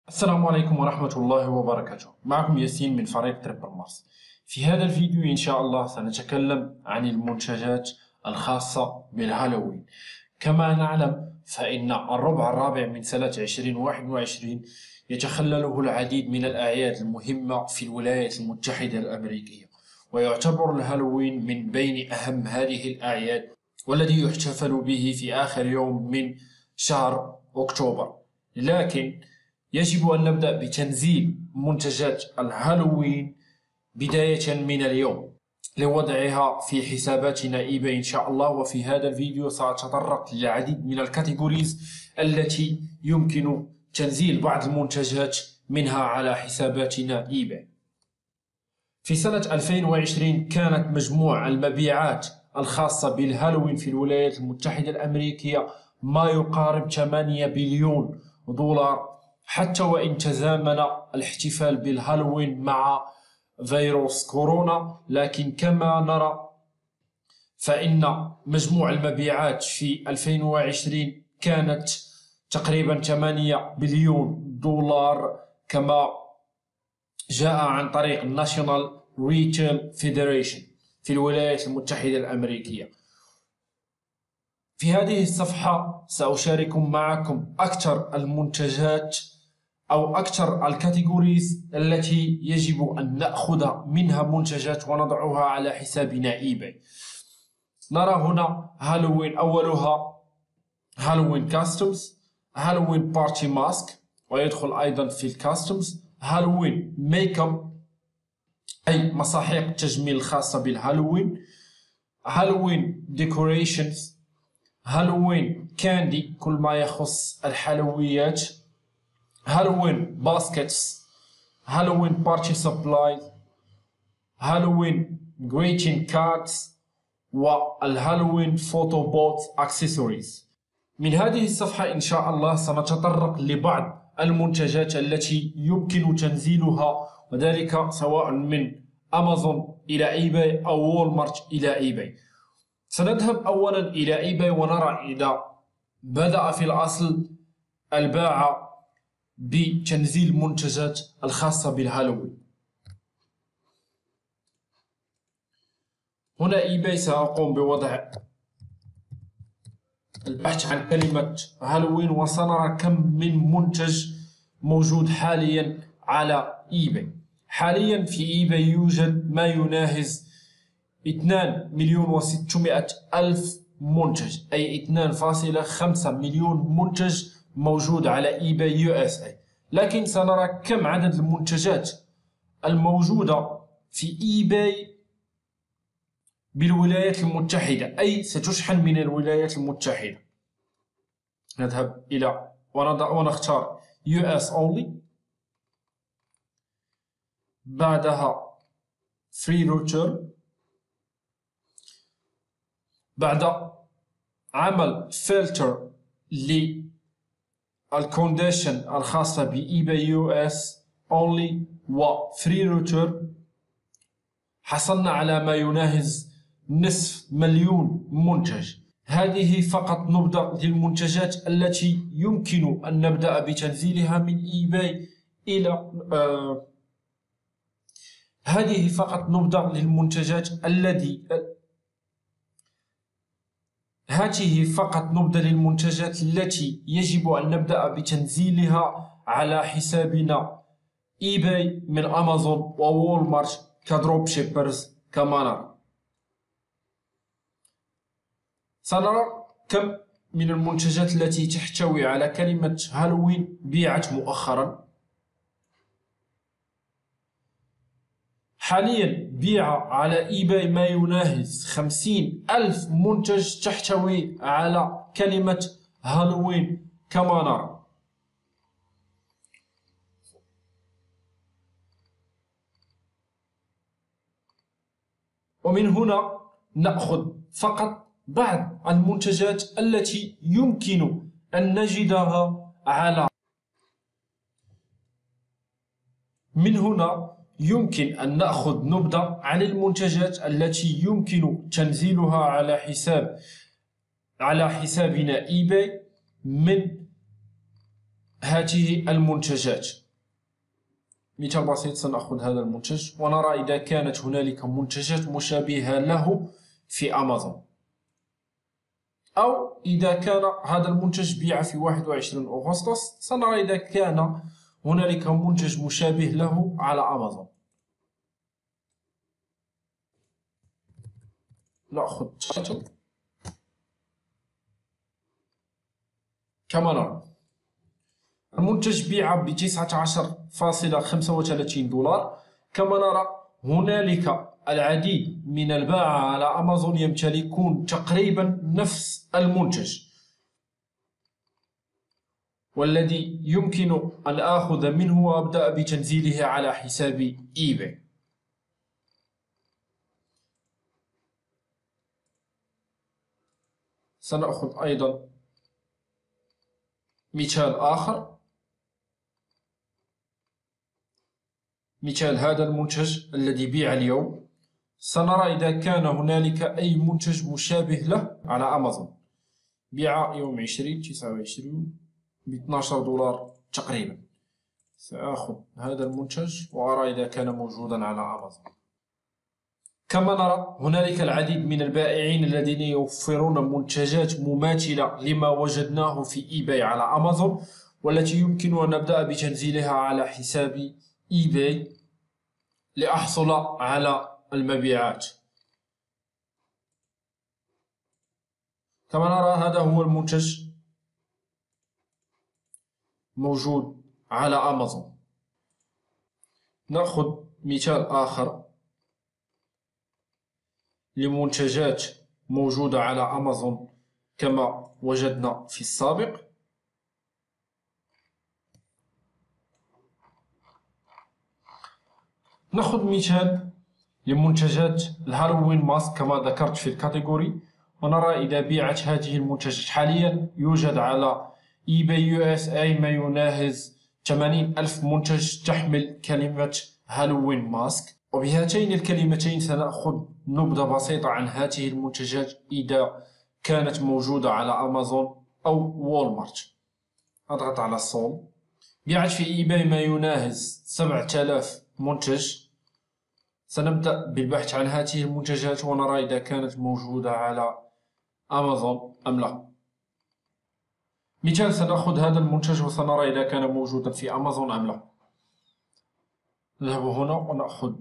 السلام عليكم ورحمة الله وبركاته. معكم ياسين من فريق تريبل مارس. في هذا الفيديو إن شاء الله سنتكلم عن المنتجات الخاصة بالهالوين. كما نعلم فإن الربع الرابع من سنة 2021 يتخلله العديد من الأعياد المهمة في الولايات المتحدة الأمريكية، ويعتبر الهالوين من بين أهم هذه الأعياد، والذي يحتفل به في آخر يوم من شهر أكتوبر. لكن يجب أن نبدأ بتنزيل منتجات الهالوين بداية من اليوم لوضعها في حساباتنا إيباي إن شاء الله. وفي هذا الفيديو سأتطرق للعديد من الكاتيجوريز التي يمكن تنزيل بعض المنتجات منها على حساباتنا إيباي. في سنة 2020 كانت مجموع المبيعات الخاصة بالهالوين في الولايات المتحدة الأمريكية ما يقارب 8 بليون دولار، حتى وإن تزامن الاحتفال بالهالوين مع فيروس كورونا. لكن كما نرى فإن مجموع المبيعات في 2020 كانت تقريبا 8 بليون دولار، كما جاء عن طريق الناشونال ريتيل فيدريشن في الولايات المتحدة الأمريكية. في هذه الصفحة سأشارك معكم أكثر المنتجات أو أكثر الكاتيجوريز التي يجب أن نأخذ منها منتجات ونضعها على حسابنا إيباي. نرى هنا هالوين، أولها هالوين كاستمز، هالوين بارتي ماسك ويدخل أيضا في الكاستمز، هالوين ميك اب أي مساحيق التجميل الخاصة بالهالوين، هالوين ديكوريشنز، هالوين كاندي كل ما يخص الحلويات، هالوين باسكتس، هالوين بارتي سبلايز، هالوين greeting كاردز، والهالوين فوتو بوت اكسسوارز. من هذه الصفحة إن شاء الله سنتطرق لبعض المنتجات التي يمكن تنزيلها، وذلك سواء من أمازون إلى إيباي أو وولمارت إلى إيباي. سنذهب أولا إلى إيباي ونرى إذا بدأ في الأصل الباعة بتنزيل منتجات الخاصة بالهالوين. هنا إيباي سأقوم بوضع البحث عن كلمة هالوين، وسنرى كم من منتج موجود حاليا على إيباي. حاليا في إيباي يوجد ما يناهز 2,600,000 منتج، أي 2.5 مليون منتج موجود على إيباي يو اس اي. لكن سنرى كم عدد المنتجات الموجودة في إيباي بالولايات المتحدة، أي ستشحن من الولايات المتحدة. نذهب إلى ونختار US only، بعدها free return. بعد عمل فلتر للكونديشن الخاصة بإيباي US only و free return حصلنا على ما يناهز 500,000 منتج. هذه فقط نبذة للمنتجات التي يمكن أن نبدأ بتنزيلها من إيباي إلى هذه فقط نبذة للمنتجات التي يجب أن نبدأ بتنزيلها على حسابنا إيباي من أمازون ووولمارت كدروب شيبرز. كما نرى سنرى كم من المنتجات التي تحتوي على كلمة هالوين بيعت مؤخرا. حاليا بيع على إيباي ما يناهز 50,000 منتج تحتوي على كلمة هالوين كما نرى. ومن هنا نأخذ فقط بعض المنتجات التي يمكن أن نجدها من هنا يمكن أن نأخذ نبذة عن المنتجات التي يمكن تنزيلها على حسابنا إيباي من هذه المنتجات. مثال بسيط، سنأخذ هذا المنتج ونرى إذا كانت هنالك منتجات مشابهة له في أمازون، أو إذا كان هذا المنتج بيع في 21 أغسطس سنرى إذا كان هنالك منتج مشابه له على أمازون. نأخذ تايتل كما نرى المنتج بيع ب 19.35 دولار. كما نرى هنالك العديد من البائعة على أمازون يمتلكون تقريبا نفس المنتج، والذي يمكن أن آخذ منه وأبدأ بتنزيله على حساب إيباي. سنأخذ أيضا مثال آخر، مثال هذا المنتج الذي بيع اليوم. سنرى إذا كان هنالك أي منتج مشابه له على أمازون. بيع يوم 20/29 ب 12 دولار تقريبا. سأخذ هذا المنتج وأرى إذا كان موجودا على أمازون. كما نرى هنالك العديد من البائعين الذين يوفرون منتجات مماثلة لما وجدناه في إيباي على أمازون، والتي يمكن أن نبدأ بتنزيلها على حساب إيباي لأحصل على المبيعات. كما نرى هذا هو المنتج موجود على أمازون. نأخذ مثال آخر لمنتجات موجودة على أمازون كما وجدنا في السابق. نأخذ مثال لمنتجات الهالوين ماسك كما ذكرت في الكاتيجوري، ونرى إذا بيعت هذه المنتجات. حاليا يوجد على eBay USA ما يناهز 80,000 منتج تحمل كلمة هالوين ماسك. وبهاتين الكلمتين سنأخذ نبذة بسيطة عن هذه المنتجات إذا كانت موجودة على أمازون أو وولمارت. أضغط على الصول. بيعت في إيباي ما يناهز 7000 منتج. سنبدأ بالبحث عن هذه المنتجات ونرى إذا كانت موجودة على أمازون أم لا. مثال، سنأخذ هذا المنتج وسنرى إذا كان موجودا في أمازون أم لا. نذهب هنا ونأخذ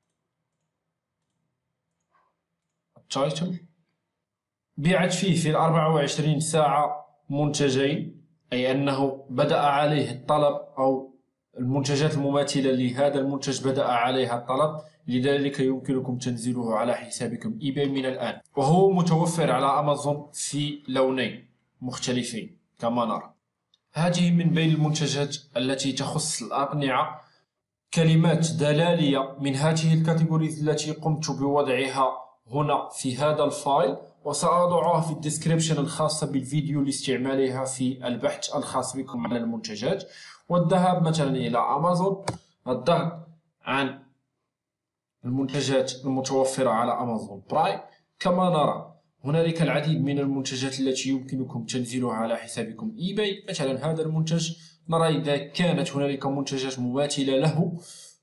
التايتل. بيعت فيه في 24 ساعة منتجين، أي أنه بدأ عليه الطلب، أو المنتجات المماثلة لهذا المنتج بدأ عليها الطلب، لذلك يمكنكم تنزيله على حسابكم إيباي من الآن. وهو متوفر على أمازون في لونين مختلفين كما نرى. هذه من بين المنتجات التي تخص الأقنعة، كلمات دلالية من هذه الكاتيجوريز التي قمت بوضعها هنا في هذا الفايل، وسأضعها في الديسكريبشن الخاصة بالفيديو لاستعمالها في البحث الخاص بكم على المنتجات. والذهاب مثلا إلى أمازون، الضغط عن المنتجات المتوفرة على أمازون برايم. كما نرى هنالك العديد من المنتجات التي يمكنكم تنزيلها على حسابكم إيباي. مثلا هذا المنتج، نرى إذا كانت هنالك منتجات مماثلة له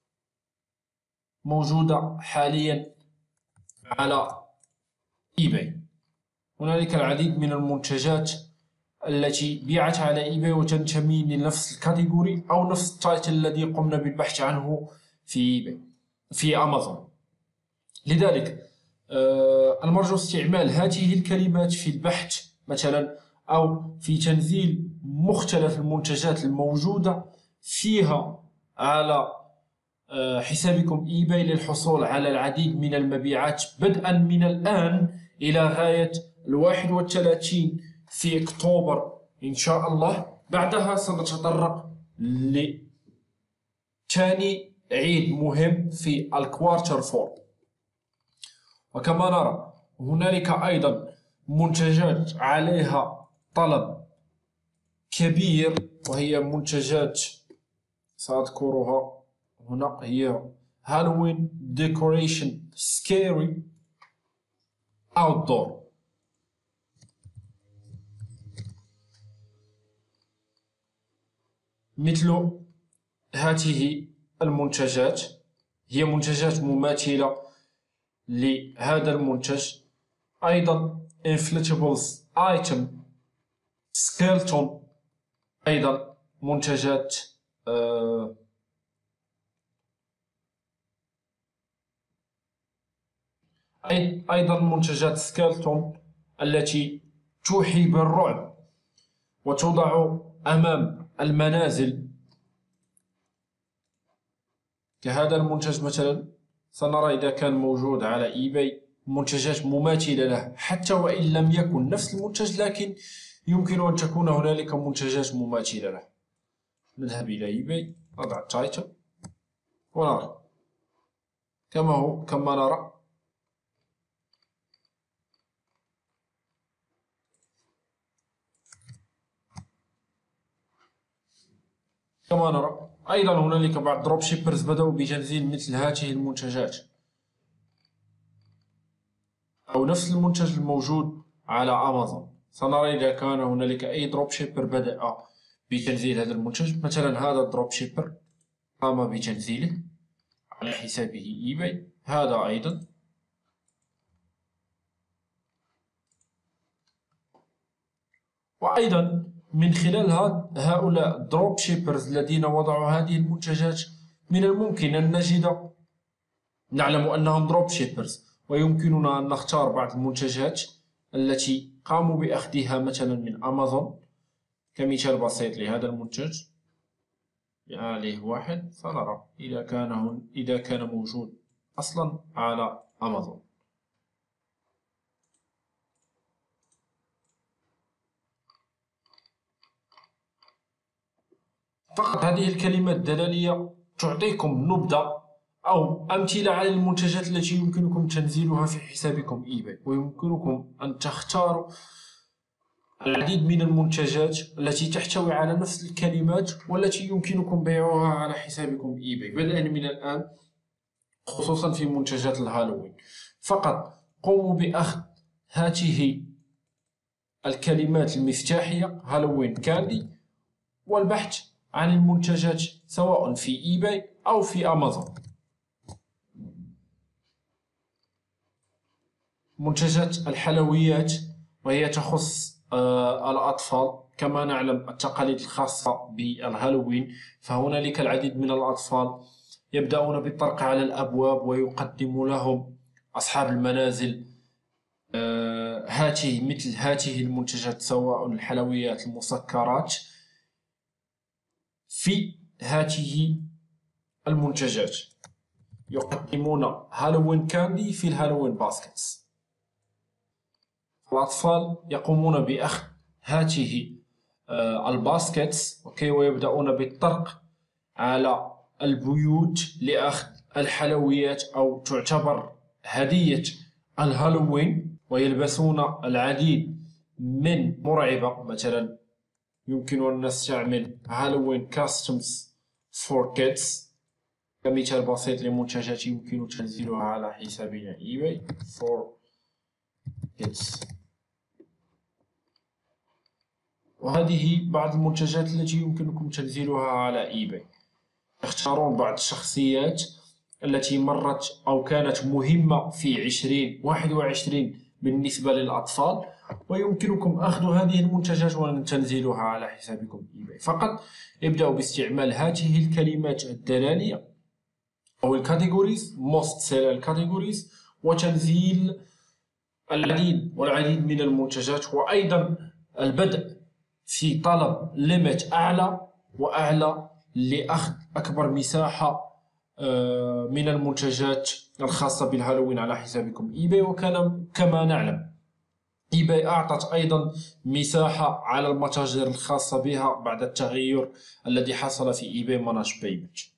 موجودة حاليا على إيباي. هنالك العديد من المنتجات التي بيعت على إيباي وتنتمي لنفس الكاتيجوري أو نفس التايتل الذي قمنا بالبحث عنه في إيباي في أمازون. لذلك المرجو استعمال هذه الكلمات في البحث مثلا، أو في تنزيل مختلف المنتجات الموجودة فيها على حسابكم إيباي للحصول على العديد من المبيعات بدءا من الآن إلى غاية 31 في أكتوبر إن شاء الله. بعدها سنتطرق لثاني عيد مهم في الكوارتر 4. وكما نرى هنالك أيضا منتجات عليها طلب كبير، وهي منتجات سأذكرها هنا. هي هالوين ديكوريشن سكيري اوتدور. مثل هذه المنتجات، هي منتجات مماثلة لهذا المنتج. أيضا inflatables item skeleton، أيضا منتجات أيضا منتجات سكيلتون التي توحي بالرعب وتوضع أمام المنازل كهذا المنتج مثلا. سنرى إذا كان موجود على إيباي منتجات مماثلة له، حتى وإن لم يكن نفس المنتج لكن يمكن أن تكون هنالك منتجات مماثلة له. نذهب إلى إيباي، نضع التايتل ونرى كما نرى أيضا هنالك بعض دروب شيبرز بدأوا بتنزيل مثل هذه المنتجات أو نفس المنتج الموجود على أمازون. سنرى إذا كان هنالك أي دروب شيبر بدأ بتنزيل هذا المنتج. مثلا هذا الدروب شيبر قام بتنزيله على حسابه إيباي، هذا أيضا. وأيضا من خلال هؤلاء الدروب شيبرز الذين وضعوا هذه المنتجات من الممكن أن نعلم أنهم دروب شيبرز، ويمكننا أن نختار بعض المنتجات التي قاموا بأخذها مثلا من أمازون. كمثال بسيط لهذا المنتج عليه واحد، سنرى إذا كان موجود أصلا على أمازون. فقط هذه الكلمات الدلالية تعطيكم نبذة أو أمثلة على المنتجات التي يمكنكم تنزيلها في حسابكم إيباي، ويمكنكم أن تختاروا العديد من المنتجات التي تحتوي على نفس الكلمات والتي يمكنكم بيعها على حسابكم إيباي بدءا من الآن، خصوصا في منتجات الهالوين. فقط قوموا بأخذ هذه الكلمات المفتاحية هالوين كاندي والبحث عن المنتجات سواء في إيباي أو في أمازون. منتجات الحلويات وهي تخص الأطفال. كما نعلم التقاليد الخاصة بالهالوين، فهنالك العديد من الأطفال يبدأون بالطرق على الأبواب ويقدم لهم أصحاب المنازل مثل هذه المنتجات، سواء الحلويات المسكرات في هذه المنتجات. يقدمون هالوين كاندي في الهالوين باسكتس. الأطفال يقومون بأخذ هذه الباسكتس ويبدأون بالطرق على البيوت لأخذ الحلويات أو تعتبر هدية الهالوين، ويلبسون العديد من مرعبة. مثلا يمكن أن نستعمل هالوين كاستمز فور كيدز كمثال بسيط لمنتجات يمكن تنزيلها على حسابنا إيباي فور كيدز. وهذه بعض المنتجات التي يمكنكم تنزيلها على إيباي. تختارون بعض الشخصيات التي مرت أو كانت مهمة في 2021 بالنسبة للأطفال، ويمكنكم أخذ هذه المنتجات وتنزيلها على حسابكم إيباي. فقط ابدأوا باستعمال هذه الكلمات الدلالية أو الكاتيجوريز most sell categories وتنزيل العديد من المنتجات، وأيضا البدء في طلب ليميت أعلى وأعلى لأخذ أكبر مساحة من المنتجات الخاصة بالهالوين على حسابكم إيباي. كما نعلم إيباي أعطت أيضا مساحة على المتاجر الخاصة بها بعد التغير الذي حصل في إيباي مانج بيمنت.